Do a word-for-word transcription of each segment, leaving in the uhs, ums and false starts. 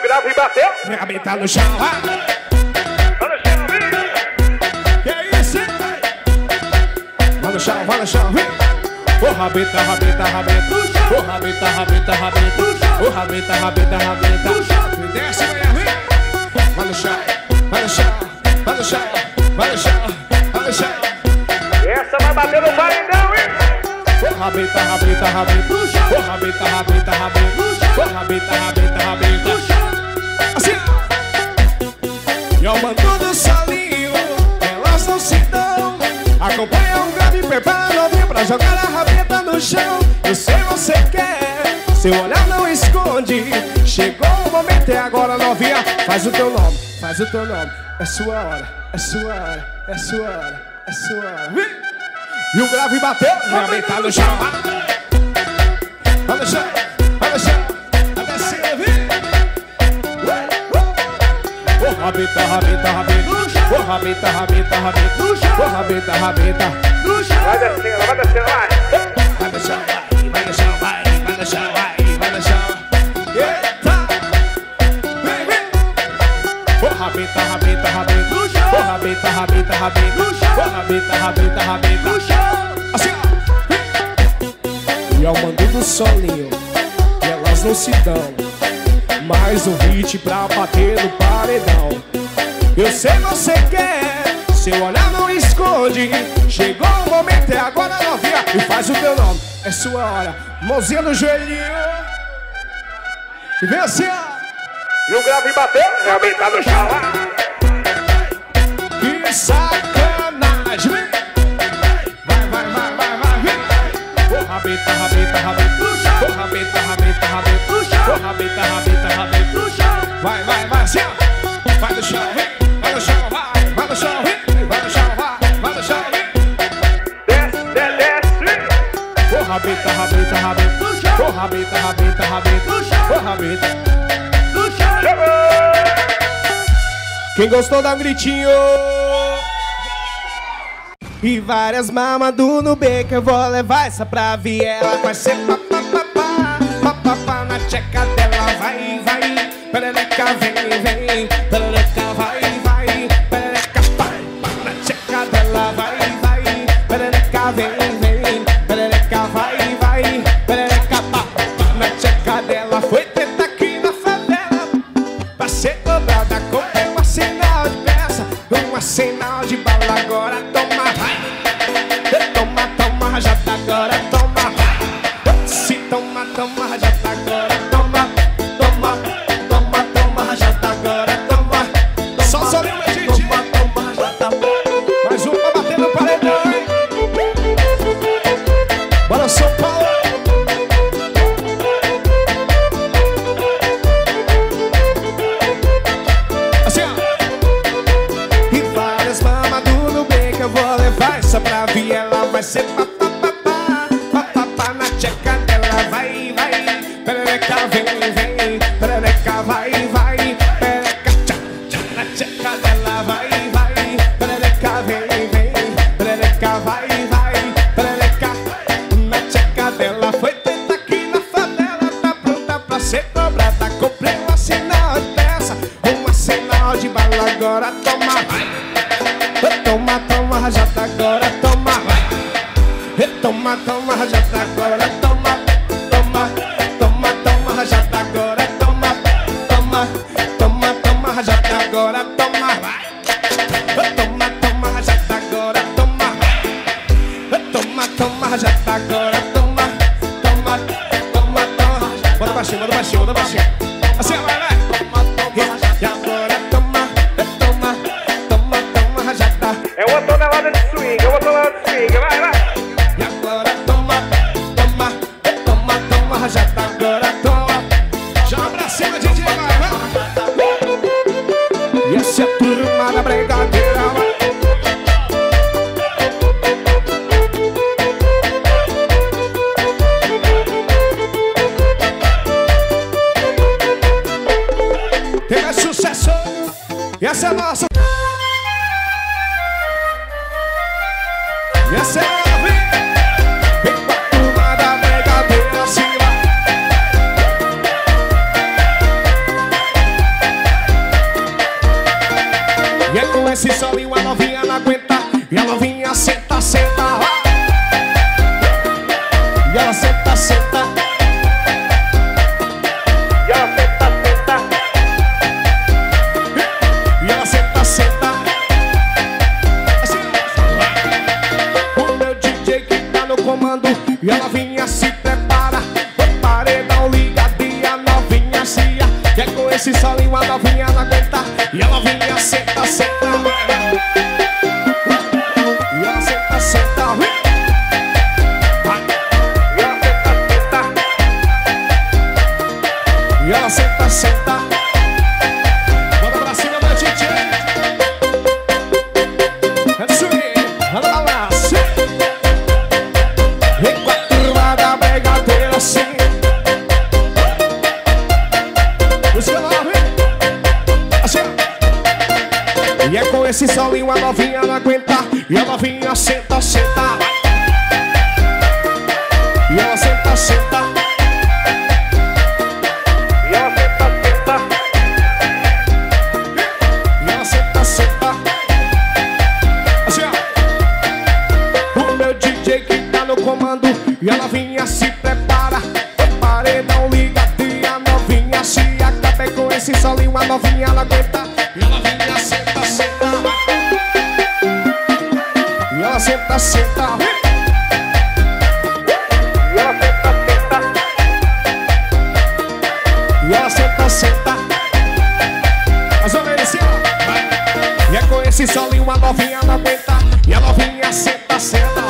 grave e bateu. Rabeta no chão, vai. Vai no chão, vem. Que isso, hein? Vai no chão, vai no chão, vem. Ô rabeta, rabeta, rabeta. Ô rabeta, rabeta, rabeta. Ô rabeta, rabeta, rabeta. Desce, mulher, vem. Vai no chão, vai no chão, vai no chão, vai no chão, vai no chão. Essa vai bater no paredão, hein? Ô rabeta, rabeta, rabeta. Ô rabeta, rabeta, rabeta. Ô rabeta, rabeta, rabeta. Assim. E ao mando do solinho, elas não se dão. Acompanha o grave, prepara o pra jogar a rabeta no chão. Eu sei você quer, seu olhar não esconde. Chegou o momento, é agora, novinha. Faz o teu nome, faz o teu nome. É sua hora, é sua hora, é sua hora, é sua hora. Vem. E o grave bateu, rabeta no chão. Vai no chão, vai no chão. Até cima, vem. Ô rabeta, rabeta, rabeta. Ô rabeta, rabeta, rabeta. Ô rabeta, rabeta. Vai descendo, vai descendo, vai. Vai no chão, vai, vai no chão, vai, vai no chão, vai, vai no chão. Eita! Vem, vem! Ô rabeta, rabeta, rabeta. Ô rabeta, rabeta, rabeta. Ô rabeta, rabeta, rabeta. Assim, ó. E ao mando do solinho, elas não se dão. Mais um hit pra bater no paredão. Eu sei você quer, seu olhar não esconde. Chegou o momento, é agora, novinha. E faz o teu nome, é sua hora. Mãozinha no joelhinho. E vem assim, ó. E o grave bateu, rabeta no chão. Que sacanagem. Vai, vai, vai, vai, vai, vem. Ô rabeta, rabeta, rabeta. Ô rabeta, rabeta, rabeta. Ô rabeta, rabeta, rabeta. Vai, vai, vai, assim, ó. Vai no chão, vem. Vai no chão, vai. Vai no chão, vem. Vai no chão, vai. Vai no chão, vem. Desce, desce. Ô rabeta, rabeta, rabeta. Ô rabeta, rabeta, rabeta. Ô rabeta. Chegou. Quem gostou dá um gritinho. E várias mamadou no beco. Eu vou levar essa pra viela. Vai ser papapá, papapá na tcheca dela. Vai, vai, perereca, vem, vem. Perereca, vai, vai, perereca, vai, na tcheca dela. Vai, vai, perereca, vem, vem. Perereca, vai, vai, perereca, pá, na tcheca dela. Foi treta aqui na favela. Pra ser cobrada, comprei um arsenal de peça. Um arsenal de bala, agora toma, vai. Toma, toma, já tá agora, toma, vai. Se toma, toma, já tá agora, toma. Toma, toma, toma, já tá agora, toma. Só solinho, meu gente. Toma, toma, já tá. Mais um pra bater no paredão, hein? Bora, São Paulo. Assim, ó. E várias mamadou no beco. Eu vou levar essa pra viela. Vai ser papapá, papapá na tcheca dela. Vai, vai, perereca, vem, vem. Perereca, vai, vai. Perereca, tchá, tchá, na tcheca dela. Vai, vai, perereca, vem, vem. Perereca, vai, vai. Perereca, na tcheca dela. Foi tenta aqui na favela. Tá pronta pra ser cobrada. Comprei um arsenal de peça. Um arsenal de bala, agora toma, vai. Toma, toma, já tá agora, toma, vai. Toma, toma, já tá agora, toma. Toma, toma, toma, já tá agora, toma. Toma, toma, toma, já tá agora, toma, vai. Toma, toma, já tá agora, toma. Toma, toma, já tá agora, toma. Toma, toma, toma. Bota baixinho, bota baixinho, bota baixinho. Assim, vai, vai. E agora toma, toma, toma, toma, já tá. É uma tonelada de swing, é uma tonelada de swing, vai, vai. E agora toma, toma, toma, toma, já tá agora, toma. Já pra cima, D J, vai, vai. E essa é a turma da brincadeira, vai. comando e a novinha se prepara. O paredão ligado e a novinha chia. Que é com esse solinho a novinha não aguenta. E a novinha senta, senta. E ela senta, senta. E ela senta, senta. Bota pra cima, meu D J. É isso aí, manda balança. E com a turma da brigadeira assim. Música nova, assim. E é com esse solinho a novinha não aguenta. E a novinha senta, senta. E ela senta, senta. Comando e a novinha se prepara. O paredão ligado e a novinha se acaba. Com esse solinho a novinha não aguenta. E a novinha senta, senta. E ela senta, senta. E ela senta, senta. E ela senta, senta. Mais ou menos assim, ó. E é com esse solinho a novinha não aguenta. E a novinha senta, senta.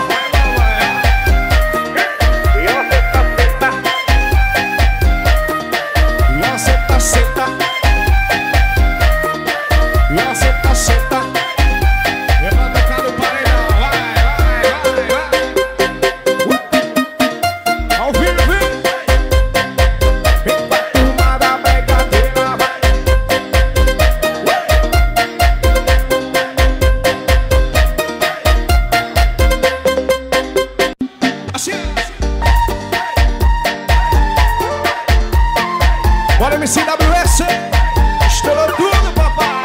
Bora M C W S, estourou tudo, papai.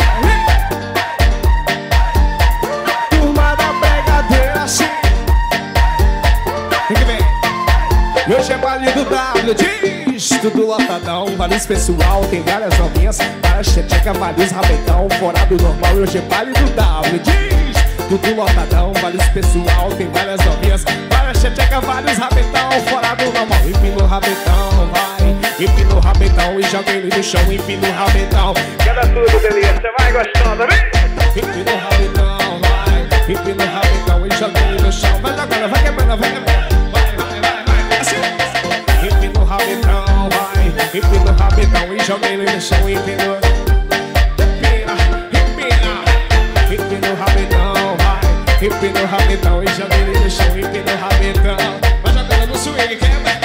Turma da brigadeira assim. Tem que ver. E hoje é baile do W, diz tudo lotadão. Vários pessoal, tem várias novinhas. Várias checheca, vários rabetão. Fora do normal, hoje é baile do W, diz tudo lotadão. Vários pessoal, tem várias novinhas. Várias checheca, vários rabetão. Fora do normal, empina o rabetão, vai. Empina o rabetão e joga ele no chão. Empina o rabetão. Queda tudo, delícia, você vai gostando, vem? Empina o rabetão, vai. Empina o rabetão e joga ele no chão. Vai jogando, vai quebrando, vai quebrando. Vai, vai, vai, vai, assim. Empina o rabetão, vai. Empina o rabetão e joga ele no chão. Empina, empina, empina. Empina o rabetão, vai. Empina o rabetão e joga ele no chão. Empina o rabetão. Vai jogando no swing, quebra.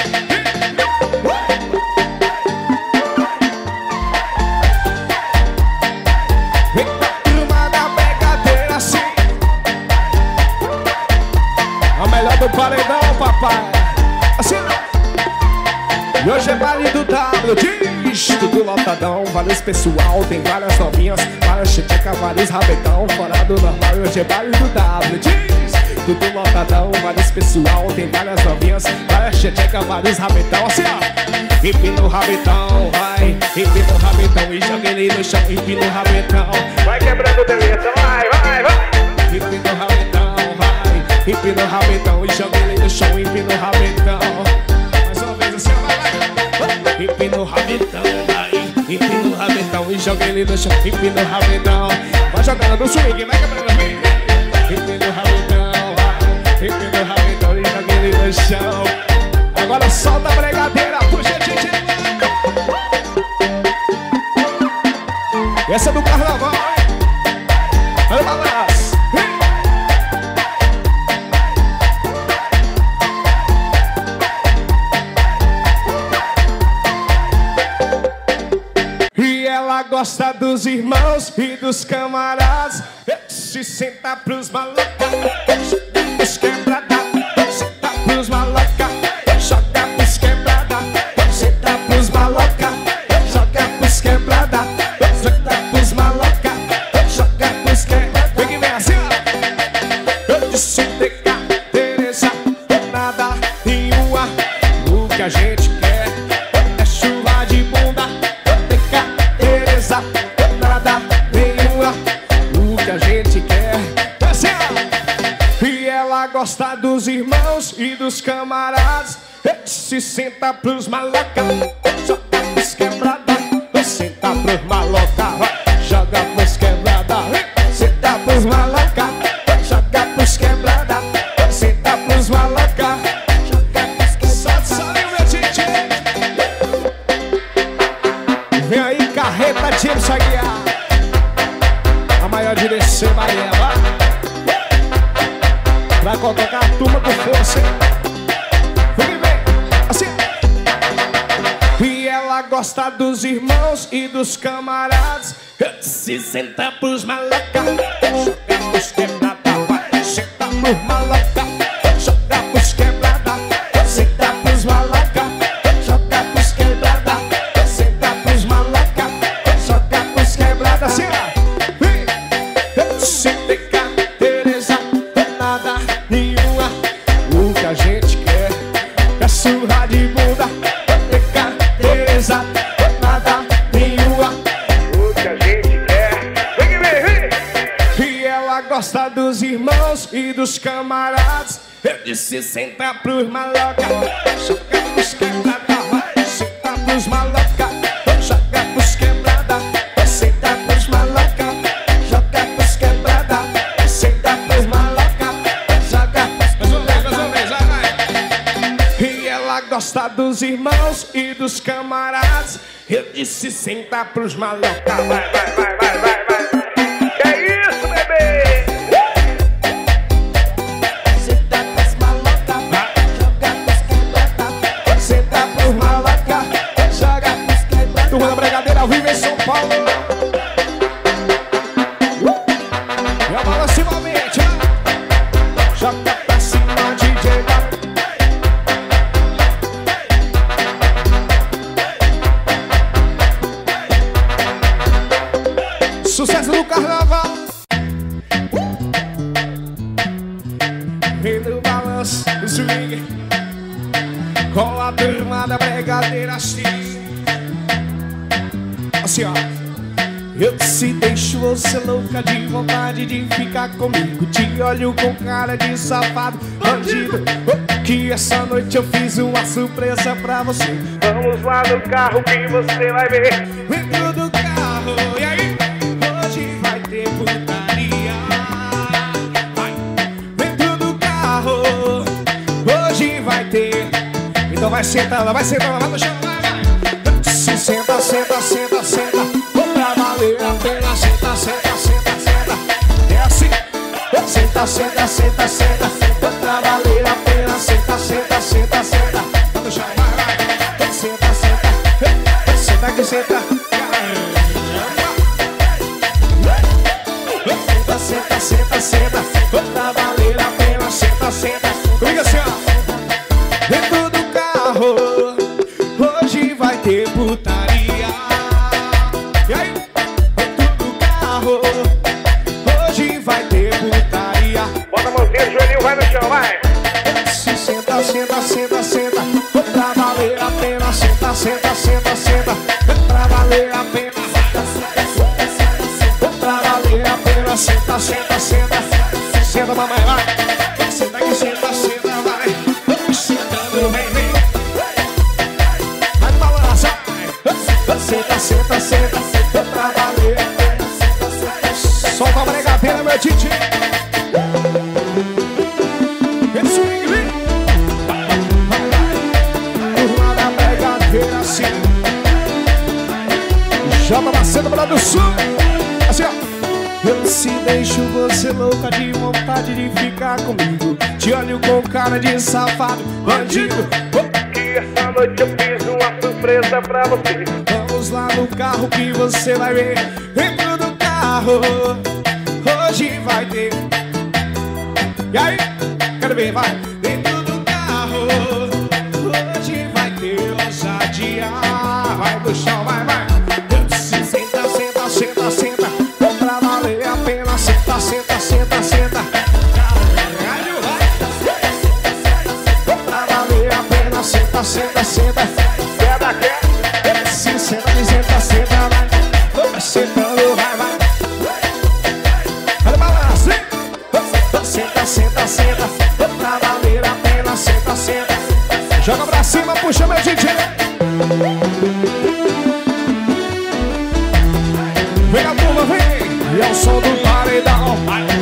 Do paredão, papai. Assim não. E hoje é baile do W, diz tudo lotadão. Vários pessoal, tem várias novinhas. Várias checheca, vários rabetão. Fora do normal, hoje é baile do W, diz tudo lotadão. Vários pessoal, tem várias novinhas. Várias checheca, vários rabetão. Assim ó. Empina o rabetão, vai. Empina o rabetão e joga ele no chão. Empina o rabetão. Vai quebrando, delícia, vai, vai, vai. Empina o rabetão. Empina o rabetão e joga ele no chão. Empina o rabetão. Mais uma vez assim, vai, vai. Empina o rabetão, vai. Empina o rabetão e joga ele no chão. Empina o rabetão. Vai jogando no swing, vai quebrando, vem. Empina o rabetão, vai. Empina o rabetão e joga ele no chão. Agora solta a brigadeira, puxa, tchê, essa é do carnaval, hein? Olha o balanço. Gosta dos irmãos e dos camaradas. Se senta pros maloca, os quebrada. Senta pros maloca, joga pros quebrada. Senta pros maloca, joga pros quebrada. Senta pros maloca, joga pros quebrada. Vem que vem assim, ó. Eu disse teca, Tereza, nada nenhuma. O que a gente quer é chuva de bunda. Nada nenhuma, o que a gente quer. E ela gosta gosta dos irmãos e dos camaradas. Se senta pros maloca, joga pros quebrada. Senta pros maloca, joga pros quebrada. Senta pros maloca, joga pros quebrada. Senta pros maloca, joga pros quebrada. Sabe o meu D J? Vem aí, carreta James Aguiar, a maior de descer Bahia, vai. Vai colocar a turma com força, vem, vem, assim. E ela gosta dos irmãos e dos camaradas. Se senta pros maloca, joga pros quebrada. Vai, senta pros maloca, joga pros quebrada. Senta pros maloca, joga pros quebrada. Senta pros maloca, joga pros quebrada. Assim, vem, sem pecar, Tereza, nada nenhuma. O que a gente quer é surra de bunda. Pecar, Tereza, nada nenhuma. O que a gente quer. Vem, vem, vem. E ela gosta dos irmãos e dos camaradas. Eu disse senta pros maloca, joga pros quebrada. Vai, senta pros maloca, joga pros quebrada. Senta pros maloca, joga pros quebrada. Senta pros maloca, joga pros quebrada. E ela gosta dos irmãos e dos camaradas. Eu disse senta pros maloca. Vai, vai, vai, vai, vai, vai. Que é isso, bebê? Senta pros maloca, joga pros quebrada. Senta pros maloca, joga pros quebrada. Turma da Brigadeira ao vivo em São Paulo. E a bola se movimente, né? Joga pra cima, D J. Sucesso do carnaval. Vem no balanço, no swing, com a turma da Brigadeira assim. Assim, ó. Eu se deixo você louca de vontade de ficar comigo. Te olho com cara de safado, bandido. Que essa noite eu fiz uma surpresa pra você. Vamos lá no carro que você vai ver. Dentro do carro, e aí? Hoje vai ter putaria. Vai. Dentro do carro, hoje vai ter. Então vai sentando, vai sentando, vai no chão, vai, vai. Se senta, senta, senta, senta. Pra valer a pena, senta, senta, senta, senta. É assim. Senta, senta, senta, senta. Pra valer a pena, senta, senta, senta, senta. Vai no chão, vai, vai. Senta, senta. Senta aqui, senta. Senta, senta, senta, senta. Pra valer a pena, senta, senta. Comigo assim, ó. Dentro do carro, hoje vai ter putaria. E aí? Dentro do carro, hoje vai ter putaria. Bota a mãozinha, joelhinho, vai no chão, vai. Se senta, senta, senta, senta. Pra valer a pena, senta, senta, senta, senta. Pra valer a pena, senta, senta, senta, senta. Pra valer a pena, senta, senta, senta. Senta, mamãe, vai. Senta aqui, senta, senta, vai. Sentando, vem, vem. Vai balançar. Senta, senta, senta. Pra valer a pena, senta, senta. Solta a Brigadeira, meu titi. Esse swing, vem. Turma da Brigadeira, assim. Joga pra cena, pra lá do sul. Assim, ó. Eu se deixo você louca de vontade de ficar comigo. Te olho com cara de safado, bandido. Que essa noite eu fiz uma surpresa pra você. Vamos lá no carro que você vai ver. Dentro do carro, hoje vai ter. E aí? Quero ver, vai. Dentro do carro, hoje vai ter ousadia. Vai no chão, vai, vai. Se senta, senta, senta, senta. Pra valer a pena, senta, senta, senta, senta. Caralho, vai. Pra valer a pena, senta, senta, senta. Queda, queda. Se senta, senta, senta, vai. Vai sentando, vai, vai. Olha o balanço, hein? Senta, senta, senta. Pra Joga pra cima, puxa meu D J. Vem a turma, vem. E é o som do paredão.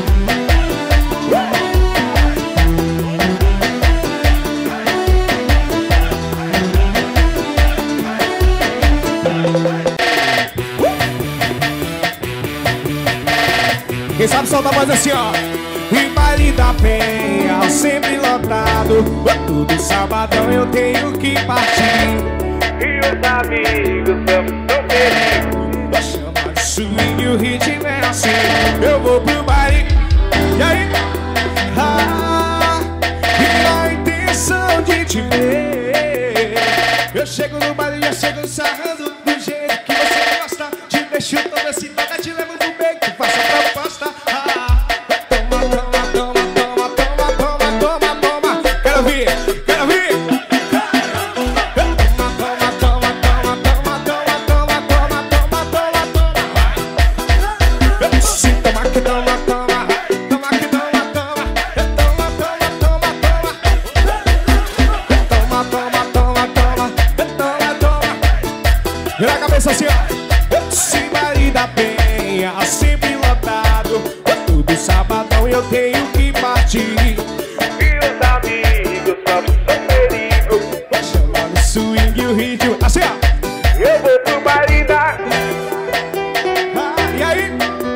Quem sabe solta a voz assim, ó. E baile da Penha, sempre lotado. Todo sabadão eu tenho que partir. E os amigos são tão felizes. Eu chamo de swing e o ritmo é assim. Eu vou pro baile. E aí? Ah, e a intenção de te ver. Eu chego no baile e eu chego sarrando do jeito que você gosta. Te deixo toda esse toca, te levo pro bem, te faço a proposta. Ah, toma, toma, toma, toma, toma, toma, toma, toma. Quero ver, quero ver. Toma, toma, toma, toma, toma, toma, toma, toma, toma, toma. Se toma que toma, toma, toma que toma, toma, toma, toma, toma, toma. Toma, toma, toma, toma, toma, toma. Vira a cabeça assim, ó. Se baile da Penha, sempre lotado. Todo sabadão eu tenho que partir. E os amigos só são felizes. Vou chamar no swing e o ritmo. Assim, ó. Eu vou pro baile da... Ah, e aí?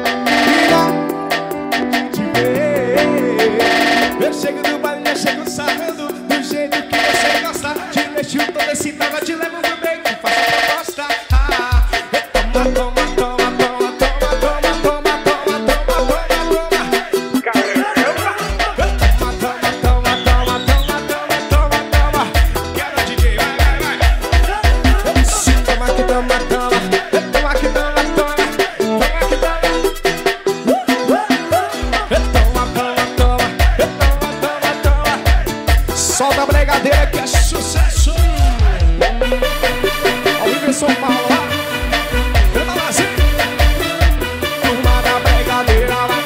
Vira te ver. Eu chego no baile, eu chego sarrando do jeito que você gosta. Te deixo toda excitada, te levo pro bem, te faço a proposta. Ah, toma, toma, toma, toma, toma, toma, toma, toma, toma, toma, Caramba! toma, toma, toma, toma, toma, toma, toma, toma. Quero D J, vai, vai, vai. Se toma que toma, toma, toma que toma, toma, toma que toma. Toma, toma, toma, toma, toma, toma. Solta a bregadeira que é sucesso. Ao vivo em São Paulo, ó. Canta lá assim. Turma da bregadeira, vai.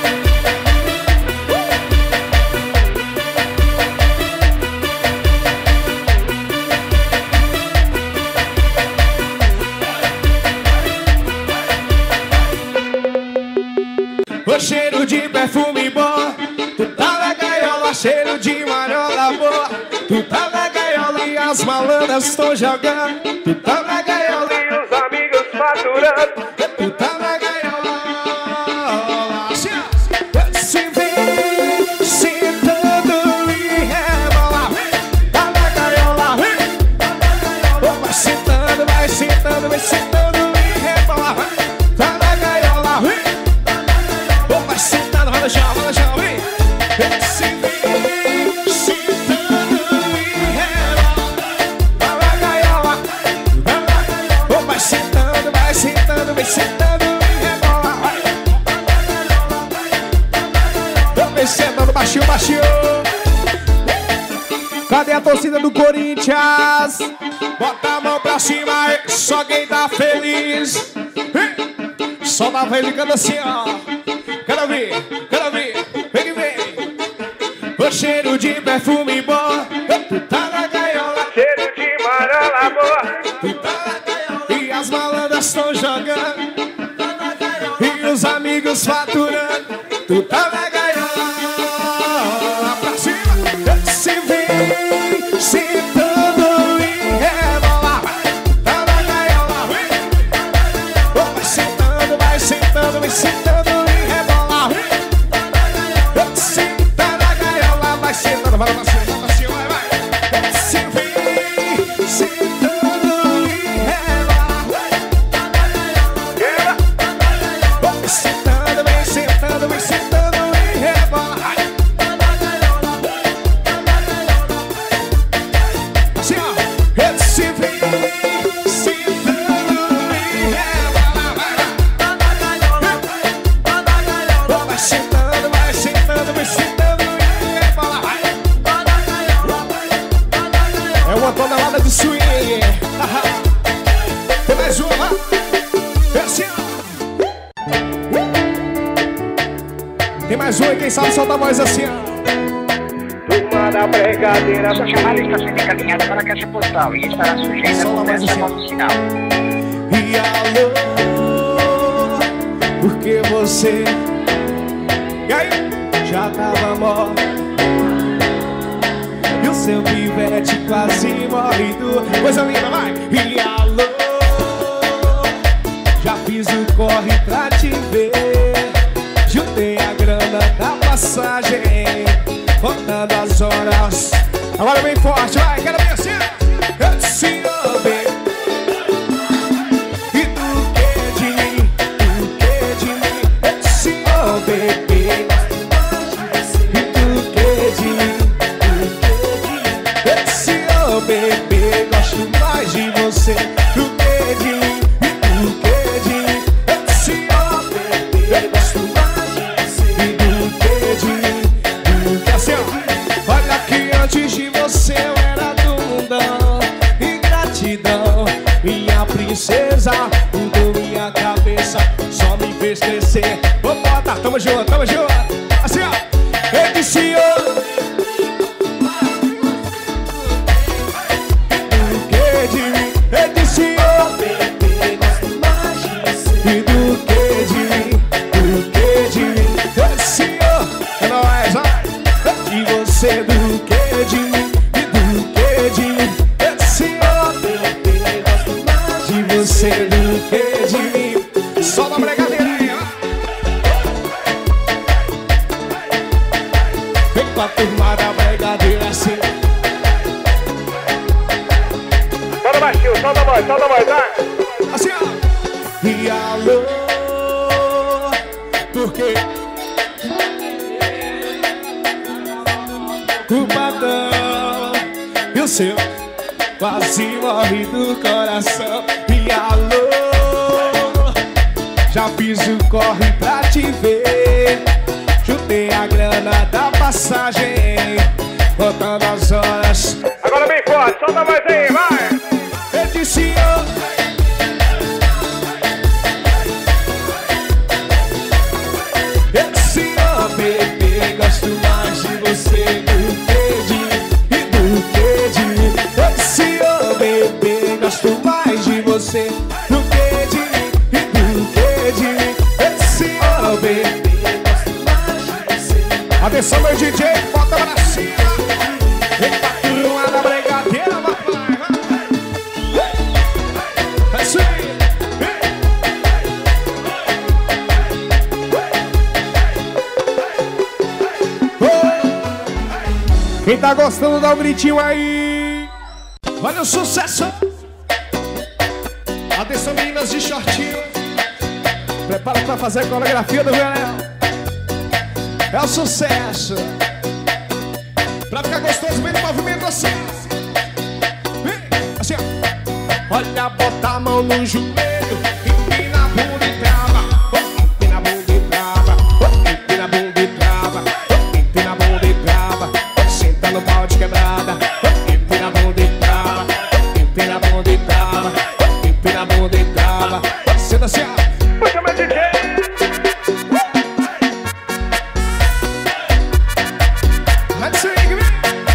O cheiro de perfume bom, tu tá na gaiola, cheiro de marola boa. Tu tá na gaiola e as malandras tão jogando. Tu tá na gaiola E os amigos faturando. tu tá na gaiola. Se, se vem sentando e rebola. Tá na gaiola, oh, vai sentando, vai sentando, vai sentando e rebola. Tá na gaiola, oh, vai sentando, vai no chão, vai no chão, vem. Se vem sentando e rebola. Tá na gaiola, oh, vai sentando, vai sentando, vai sentando e rebola. Vai. Vem sentando, baixinho, baixinho. Cadê a torcida do Corinthians? Bota a mão pra cima, aí, só quem tá feliz. Hein? Só na vez e canta assim, ó. Quero ver, quero ver, vem que vem. O cheiro de perfume bom, tu tá na gaiola. Cheiro de marola boa. Tu tá na gaiola e as malandras tão jogando. E os amigos faturando. Tu tá na gaiola. Pra cima, se vem sentando e rebola. Tá na gaiola, oh, vai sentando, vai sentando, vai sentando e rebola. Se tá na gaiola, vai sentando, vai pra cima, vai pra cima, vai, vai. Se vem sentando e rebola. Vai sentando, vai sentando, vai sentando e rebola. Assim, ó. Se vem sentando e rebola. Vai sentando, vai sentando, vai sentando e rebola. É uma tonelada de swing. Tem mais uma, vai. É assim, ó. Tem mais um e quem sabe solta a voz assim, ó. Turma turma da brincadeira. Sua chamada está sendo encaminhada para a caixa postal e estará sujeita a cobrança após o sinal. E alô, porque você e aí, já tava morto. E o seu pivete quase morrido. Coisa linda, vai! E alô, já fiz o corre pra te ver. Juntei a grana da passagem, contando as horas. Agora bem forte, vai, quero ver assim. Eu disse, oh, baby. E tu que de mim, tu que de mim. Eu disse, oh, baby. E tu que de mim, tu que de mim. Eu disse, oh, baby, gosto mais de você. Tu que de mim, e tu que de mim. Eu disse, oh, baby, eu gosto mais. Olha que antes de você eu era do mundão. Ingratidão, minha princesa, mudou minha cabeça, só me fez crescer. Ô bota, tamo junto, tamo junto. Assim ó, eu disse ô. Do que de mim, eu disse ô. E do que de mim, do que de mim, eu disse ô. É nóis, ó. De você, do que de mim, e do que de mim. Eu disse, oh, de você, do que de mim. Só na brincadeira aí, ó. Vem pra turma da brincadeira assim. Solta baixinho, solta a voz, solta a voz, vai. Assim, ó. E alô, porque o padrão e o seu quase morre do coração. E alô, já fiz o corre pra te ver. Juntei a grana da passagem, contando as horas. Agora bem forte, solta a voz aí, vai. Eu disse oh. Eu disse oh, bebê, gosto mais de você. Gosto mais de você do que de mim, e do que de mim. Esse oh, baby, gosto mais de você. Atenção, meu D J, bota pra cima. Vem pra turma da brincadeira, papai. É isso aí. Quem tá gostando, dá um gritinho aí. Olha o sucesso. Atenção, meninas de shortinho. Prepara pra fazer a coreografia do verão. É o sucesso. Pra ficar gostoso, vem no movimento assim. Assim, ó. Olha, bota a mão no joelho, empina a bunda e trava. Empina a bunda e trava. Empina a bunda e trava. Empina a bunda e trava. Senta no pau de quebrada. Empina a bunda e trava. Empina a bunda e trava. Empina a bunda e trava. Senta assim, ó. Puxa meu D J. Let's sing it.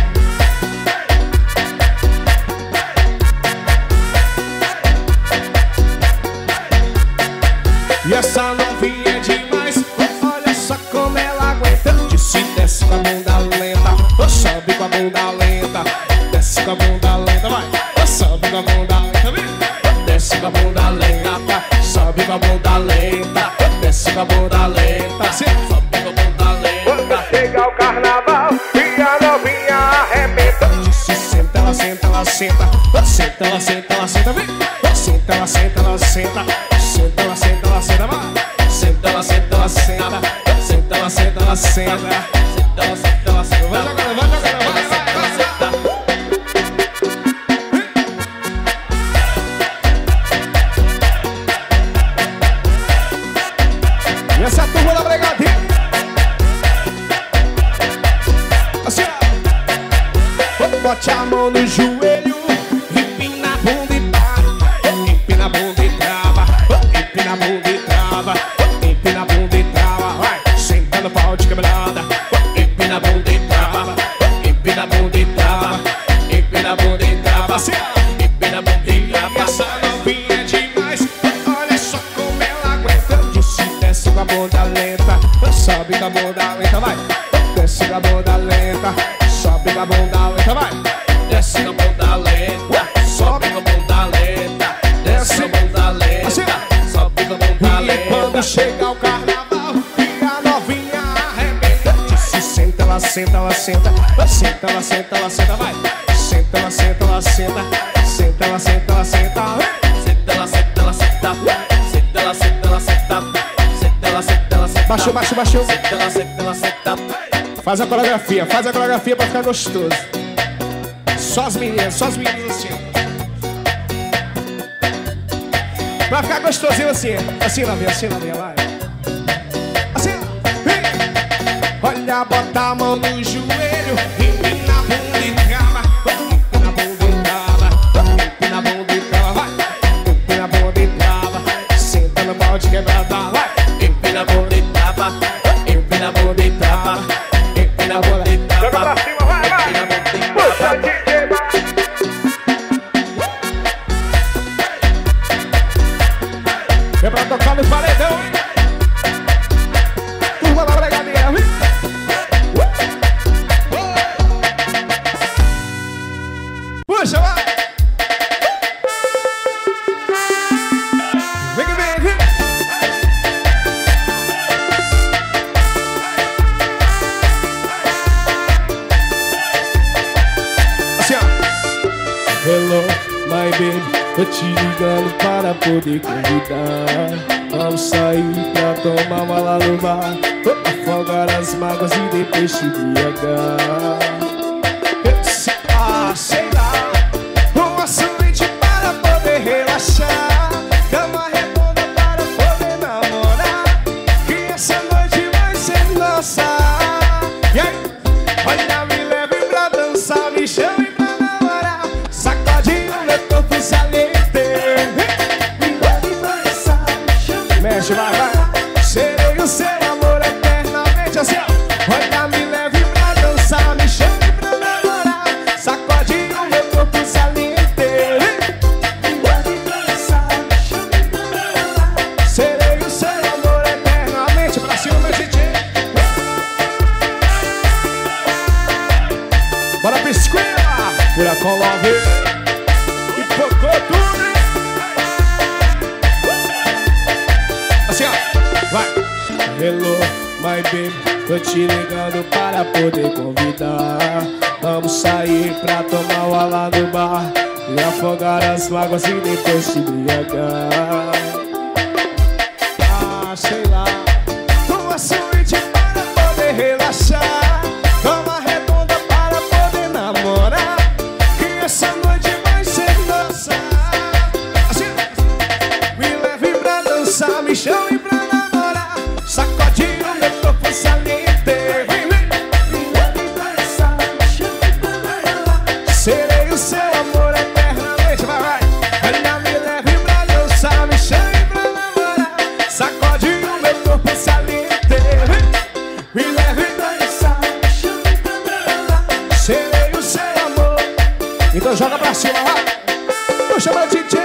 E essa novinha é demais. Olha só como ela aguenta. Desce, desce com a bunda lenta. Ou sobe com a bunda lenta. Desce com a bunda lenta, vai. Ou sobe com a bunda lenta, vem. Desce com a bunda lenta. Sobe com a bunda lenta. Desce com a bunda lenta. Sobe com a bunda lenta. Quando chega o carnaval e a novinha arrebenta. Desce, senta, ela senta, ela senta. Senta, ela senta, ela senta, vem. Senta, ela senta, ela senta. Senta, ela senta, ela senta, vai. Senta, ela senta, ela senta. Senta, ela senta, ela senta. Senta, ela senta, ela senta. Vai jogando, vai jogando, vai, vai, vai. E essa turma da brigadeira. Assim, ó. Bote a mão no joelho, empina a bunda e trava. Empina a bunda e trava. Empina a bunda e trava. Empina a bunda e trava. Vai, senta no pau de quebrada. Empina a bunda e trava. Empina a Assim, ó. empina a bundinha pra Essa novinha é demais. Olha só como ela aguenta. Disse, desce com a bunda lenta. Sobe com a bunda lenta, vai. Desce com a bunda lenta. Sobe com a bunda lenta, vai. desce com a bunda lenta, sobe com a bunda lenta, desce com a bunda lenta, sobe com a bunda E lenta. quando chega o carnaval e a novinha arrebenta, disse, senta, ela senta, ela senta. Senta, ela senta, ela senta, vai. Senta, ela senta, ela senta. Senta, ela senta, ela senta. Senta, ela senta, ela senta, senta, ela senta, ela senta, senta, ela senta, ela senta. Baixou, baixou, baixou. Senta, ela senta, ela senta. Faz a coreografia, faz a coreografia pra ficar gostoso. Só as meninas, só as meninas assim. Pra ficar gostosinho assim. Assim, Lavinha, assim, Lavinha, vai. Assim, vem. Olha, bota a mão no joelho, empina a bunda e trava. Empina a bunda e trava. Empina a bunda e trava, vai. Empina a bunda e trava. Senta no balde quebrada, vai. Empina a bunda e trava, empina a bunda e trava, empina a bunda e trava. Joga pra cima, vai, vai. Empina a bunda e Puxa, trava. D J, vai. É pra tocar no paredão, hein? Turma da bregadeira, hein? Puxa, vai! Vem que vem, vem! Assim, ó. Hello, my baby, tô te ligando para poder convidar. Vamos sair pra tomar uma lá no bar, afogar as mágoas e depois te embriagar. Eu sei, ah, sei lá, uma suíte para poder relaxar, cama redonda para poder namorar, que essa noite vai ser nossa. E aí, olha, me leve pra dançar, me chame pra namorar, sacode o meu corpo saliente. Me leve pra dançar, me chame. Mexe, vai, vai. Serei o seu amor eternamente, assim, ó. Olha, me leve pra dançar, me chame pra namorar, sacode o meu corpo saliente. Me leve pra dançar, me chame pra namorar, serei o seu amor eternamente. Pra cima, meu D J. Bora pra escola, Furacão Love e focou tudo, hein? Assim, ó, vai. Hello, my baby, tô te ligando para poder convidar. Vamos sair pra tomar uma lá no bar e afogar as mágoas e depois se embriagar. Ah, sei lá, uma suíte para poder relaxar, cama redonda para poder namorar, que essa noite vai ser nossa. Assim, me leve pra dançar, me chame pra namorar, sacode o meu corpo saliente. Vem, vem. Me leve pra dançar, me chame pra namorar, serei o seu amor eternamente. Vai, vai. Olha, me leve pra dançar, me chame pra namorar, sacode o meu corpo saliente. Vem. Me leve pra dançar, me chame pra namorar, serei o seu amor. Então joga pra cima, vai. Puxa, meu D J.